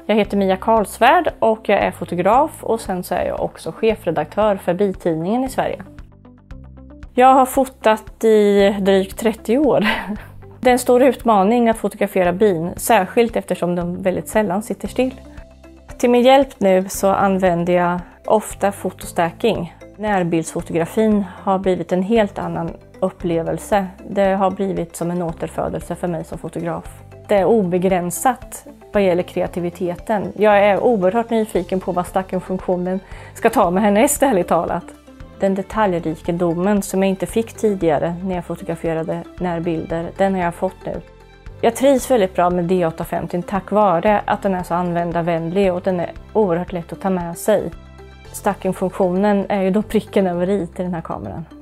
Jag heter Mia Karlsvärd och jag är fotograf och sen så är jag också chefredaktör för bitidningen i Sverige. Jag har fotat i drygt 30 år. Det är en stor utmaning att fotografera bin, särskilt eftersom de väldigt sällan sitter still. Till min hjälp nu så använder jag ofta fotostacking. Närbildsfotografin har blivit en helt annan upplevelse. Det har blivit som en återfödelse för mig som fotograf. Det är obegränsat vad gäller kreativiteten. Jag är oerhört nyfiken på vad stackingfunktionen ska ta med härnäst, ärligt talat. Den detaljrikedomen som jag inte fick tidigare när jag fotograferade närbilder, den har jag fått nu. Jag trivs väldigt bra med D850 tack vare att den är så användarvänlig och den är oerhört lätt att ta med sig. Stackingfunktionen är ju då pricken över i till den här kameran.